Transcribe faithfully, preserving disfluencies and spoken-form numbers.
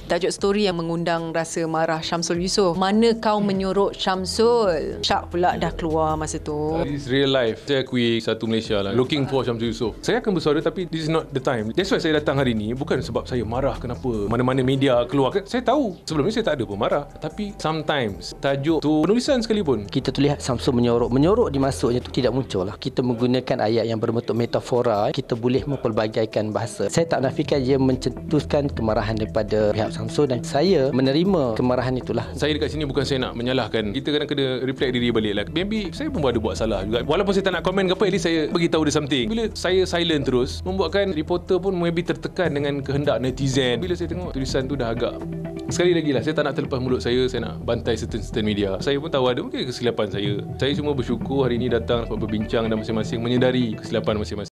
Tajuk story yang mengundang rasa marah Syamsul Yusof. Mana kau menyorok Syamsul? Syak pula dah keluar masa tu. Uh, It's real life. Saya akui satu Malaysia lah, looking for Syamsul Yusof. Saya akan bersuara tapi this is not the time. That's why saya datang hari ni. Bukan sebab saya marah kenapa mana-mana media keluar. Saya tahu sebelum ni saya tak ada pun marah. Tapi sometimes tajuk tu penulisan sekalipun. Kita tu lihat Syamsul menyorok. Menyorok dimasuknya tu tidak muncul lah. Kita menggunakan ayat yang berbentuk metafora. Kita boleh mempelbagaikan bahasa. Saya tak nafikan dia mencetuskan kemarahan daripada pihak Syamsul, dan saya menerima kemarahan itulah. Saya dekat sini bukan saya nak menyalahkan. Kita kadang kena reflect diri balik lah. Maybe saya pun ada buat salah juga. Walaupun saya tak nak komen ke apa, at least saya beritahu dia something. Bila saya silent terus, membuatkan reporter pun maybe tertekan dengan kehendak netizen. Bila saya tengok tulisan tu dah agak, sekali lagi lah, saya tak nak terlepas mulut saya. Saya nak bantai certain-certain media. Saya pun tahu ada mungkin kesilapan saya. Saya cuma bersyukur hari ini datang untuk berbincang dan masing-masing menyedari kesilapan masing-masing.